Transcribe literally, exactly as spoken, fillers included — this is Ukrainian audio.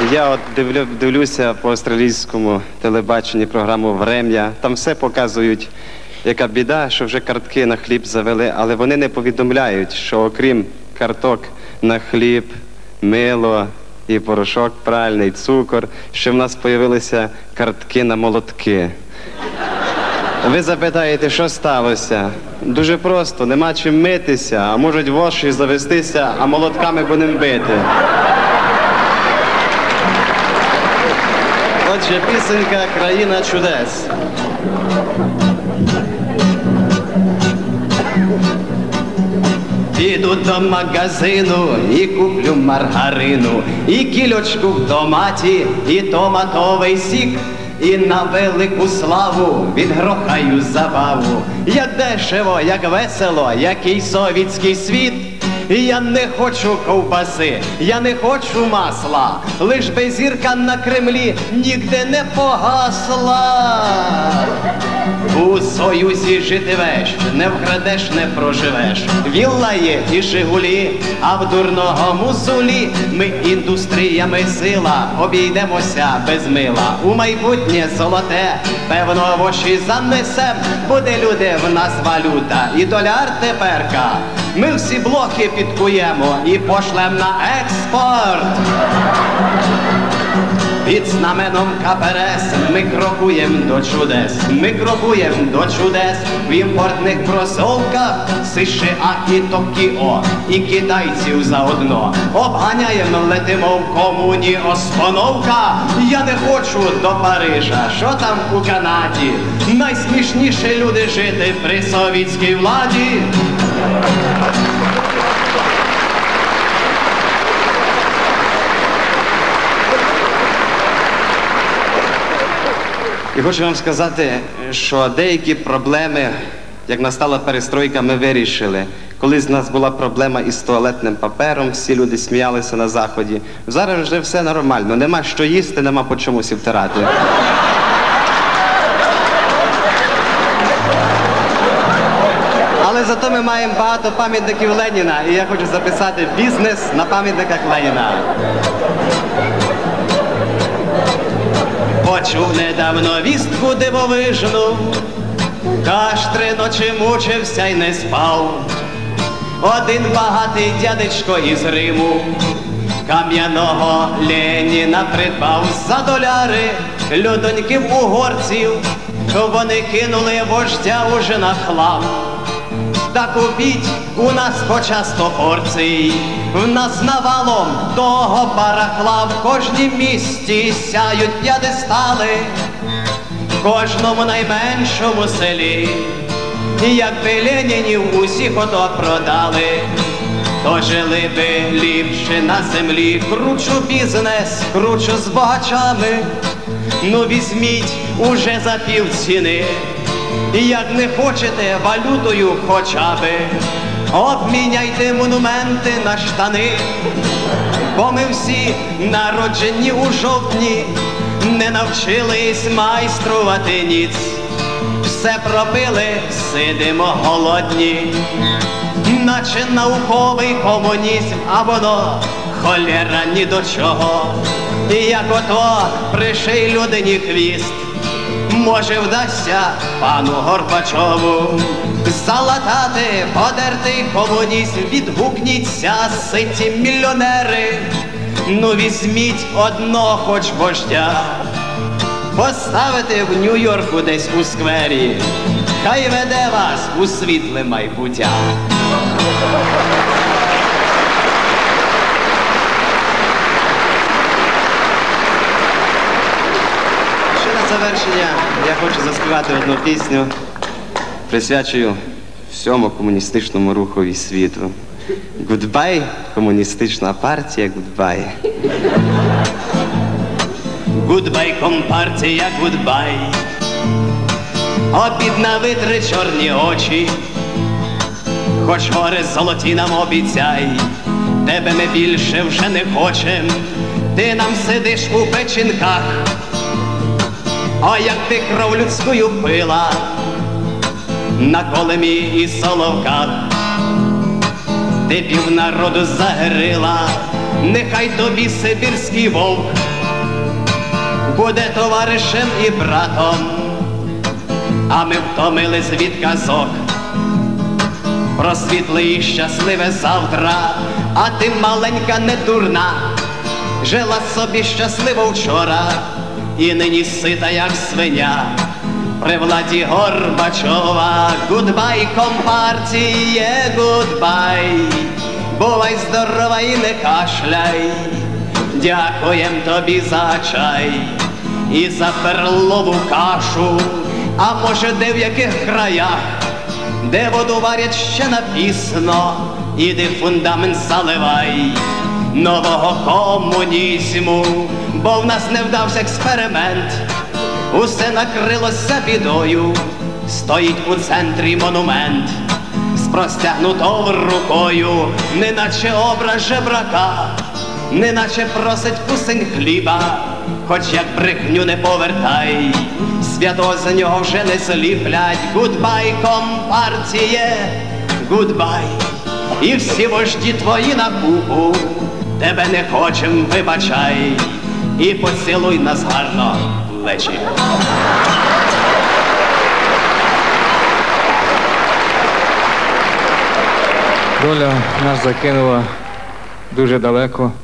Я от дивлю, дивлюся по австралійському телебаченні програму «Врем'я». Там все показують, яка біда, що вже картки на хліб завели, але вони не повідомляють, що окрім карток на хліб, мило і порошок пральний, цукор, ще в нас з'явилися картки на молотки. Ви запитаєте, що сталося? Дуже просто, нема чим митися, а можуть воші завестися, а молотками будемо бити. Отже, пісенька «Країна чудес». Піду до магазину і куплю маргарину, і кільочку в томаті, і томатовий сік, і на велику славу відгрохаю забаву. Як дешево, як весело, який совітський світ. Я не хочу ковбаси, я не хочу масла, лиш би зірка на Кремлі нігде не погасла. У Союзі житивеш, не вкрадеш, не проживеш. Вілла є і Жигулі, а в дурного мусулі ми індустріями сила, обійдемося без мила. У майбутнє золоте, певно, воші занесем, буде люди в нас валюта і доляр теперка. Ми всі блоки підкуємо і пошлем на експорт. Під знаменом ка пе ер ес ми крокуєм до чудес, ми крокуєм до чудес. В імпортних кросовках США і Токіо, і китайців заодно. Обганяєм, летимо в комуні остановка. Я не хочу до Парижа, що там у Канаді. Найсмішніші люди жити при совітській владі. І хочу вам сказати, що деякі проблеми, як настала перестройка, ми вирішили. Колись в нас була проблема із туалетним папером, всі люди сміялися на Заході. Зараз вже все нормально, нема що їсти, нема по чомусь і втирати. Але зато ми маємо багато пам'ятників Леніна, і я хочу записати бізнес на пам'ятниках Леніна. Почув недавно вістку дивовижну, аж три ночі мучився й не спав. Один багатий дядечко із Риму кам'яного Леніна придбав за доляри людоньків угорців. Вони кинули вождя уже на хлам. Та купіть у нас хоча сто порцій, в нас навалом того барахла, в кожній місті сяють п'єдестали, в кожному найменшому селі. Якби Ленінів усіх ото продали, то жили би ліпше на землі. Кручу бізнес, кручу з багачами, ну візьміть уже за півціни. Як не хочете валютою хоча би, обміняйте монументи на штани. Бо ми всі народжені у жовтні, не навчились майструвати ніц. Все пропили, сидимо голодні, наче науковий комунізм, а воно холєра ні до чого. І як ото приший людині хвіст, може вдасться пану Горбачову залатати подертий комунізм. Відгукніться, ситі мільйонери, ну візьміть одного хоч вождя, поставити в Нью-Йорку десь у сквері, хай веде вас у світле майбуття. На завершення я хочу заспівати одну пісню, присвячую всьому комуністичному рухові світу. Гудбай, комуністична партія, гудбай. Гудбай, компартія, гудбай. Обід на витри чорні очі, хоч гори золоті нам обіцяй. Тебе ми більше вже не хочем, ти нам сидиш у печінках. О, як ти кров людською пила на Колимі і Соловках. Ти пів народу загрила, нехай тобі сибірський вовк буде товаришем і братом, а ми втомились від казок про світле і щасливе завтра. А ти, маленька, не дурна, жила собі щасливо вчора, і нині сита, як свиня, при владі Горбачова. Гудбай, компартіє, гудбай, бувай здорова і не кашляй, дякуєм тобі за чай і за перлову кашу. А може, де в яких краях, де воду варять ще напісно, іди фундамент заливай нового комунізму, бо в нас не вдався експеримент, усе накрилося бідою, стоїть у центрі монумент з простягнутою рукою, неначе образ жебрака, неначе просить кусень хліба, хоч як брехню не повертай, свято з нього вже не зліплять. Гудбай, компартіє, гудбай, і всі вожді твої на купу, тебе не хочем, вибачай, і поцілуй нас гарно в плечі. Доля нас закинула дуже далеко.